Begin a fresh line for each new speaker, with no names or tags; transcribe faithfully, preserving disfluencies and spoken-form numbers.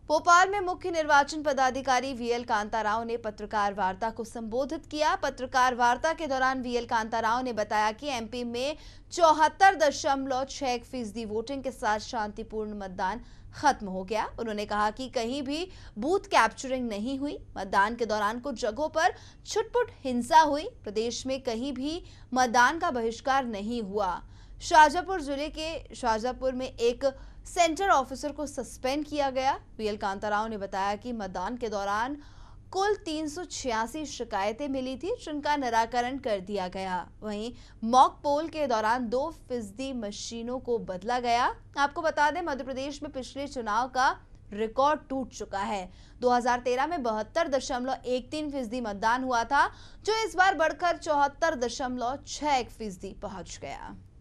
भोपाल में मुख्य निर्वाचन पदाधिकारी वीएल कांताराव ने पत्रकार वार्ता को संबोधित किया। पत्रकार वार्ता के दौरान वीएल कांताराव ने बताया कि एमपी में चौहत्तर दशमलव छह फीसदी वोटिंग के साथ शांतिपूर्ण मतदान खत्म हो गया। उन्होंने कहा कि कहीं भी बूथ कैप्चरिंग नहीं हुई। मतदान के दौरान कुछ जगहों पर छुटपुट हिंसा हुई। प्रदेश में कहीं भी मतदान का बहिष्कार नहीं हुआ। शाहजहांपुर जिले के शाहजहांपुर में एक सेंटर ऑफिसर को सस्पेंड किया गया। वीएल कांताराव ने बताया कि मतदान के दौरान कुल तीन सौ छियासी शिकायतें मिली थी, जिनका निराकरण कर दिया गया। वहीं मॉक पोल के दौरान दो फीसदी मशीनों को बदला गया। आपको बता दें, मध्य प्रदेश में पिछले चुनाव का रिकॉर्ड टूट चुका है। दो हज़ार तेरह में बहत्तर दशमलव एक तीन फीसदी मतदान हुआ था, जो इस बार बढ़कर चौहत्तर दशमलव छह एक फीसदी पहुंच गया।